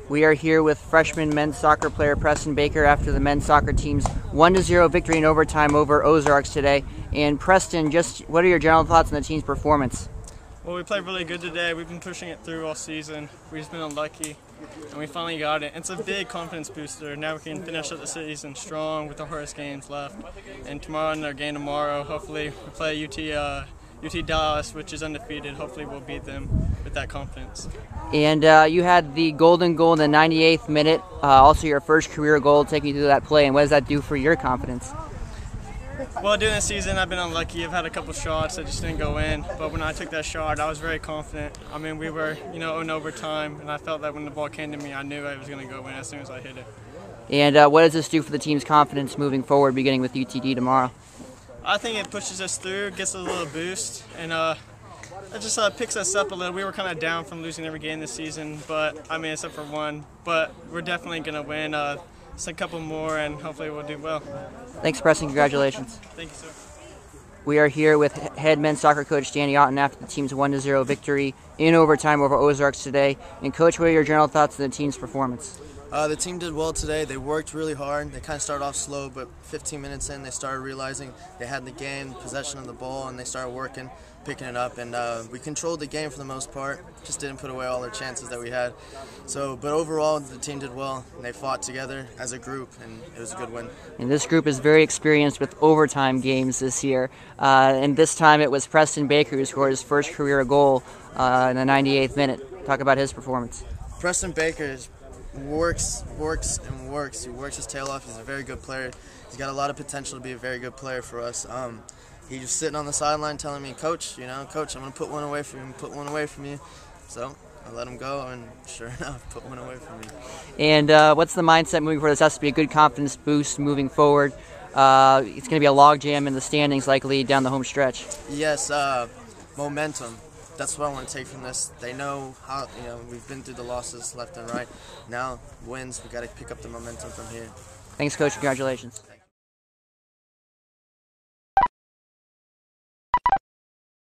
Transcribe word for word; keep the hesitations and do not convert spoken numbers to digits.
We are here with freshman men's soccer player Preston Baker after the men's soccer team's one to zero victory in overtime over Ozarks today. And Preston, just what are your general thoughts on the team's performance? Well, we played really good today. We've been pushing it through all season. We've just been unlucky, and we finally got it. It's a big confidence booster. Now we can finish up the season strong with the hardest games left. And tomorrow, in our game tomorrow, hopefully we play U T, uh, U T Dallas, which is undefeated. Hopefully we'll beat them with that confidence. And uh, you had the golden goal in the ninety-eighth minute, uh, also your first career goal. Take me through that play, and what does that do for your confidence? Well, during the season, I've been unlucky. I've had a couple shots that just didn't go in. But when I took that shot, I was very confident. I mean, we were, you know, in overtime, and I felt that when the ball came to me, I knew I was going to go in as soon as I hit it. And uh, what does this do for the team's confidence moving forward, beginning with U T D tomorrow? I think it pushes us through, gets us a little boost, and uh, it just uh, picks us up a little. We were kind of down from losing every game this season, but I mean, except for one. But we're definitely going to win. Uh, just a couple more, and hopefully we'll do well. Thanks, Preston. Congratulations. Thank you, sir. We are here with head men's soccer coach Danny Otten after the team's one to zero victory in overtime over Ozarks today. And Coach, what are your general thoughts on the team's performance? Uh, the team did well today. They worked really hard. They kind of started off slow, but fifteen minutes in, they started realizing they had the game, possession of the ball, and they started working, picking it up. And uh, we controlled the game for the most part. Just didn't put away all their chances that we had. So, but overall, the team did well. And they fought together as a group, and it was a good win. And this group is very experienced with overtime games this year. Uh, and this time, it was Preston Baker who scored his first career goal uh, in the ninety-eighth minute. Talk about his performance. Preston Baker is works, works, and works. He works his tail off. He's a very good player. He's got a lot of potential to be a very good player for us. Um, he was sitting on the sideline telling me, Coach, you know, Coach, I'm going to put one away from you, put one away from you. So I let him go, and sure enough, put one away from me. And uh, what's the mindset moving forward? This has to be a good confidence boost moving forward. Uh, it's going to be a logjam in the standings likely down the home stretch. Yes, uh, momentum. That's what I want to take from this. They know how, you know, we've been through the losses left and right. Now, wins, we got to pick up the momentum from here. Thanks, Coach. Congratulations.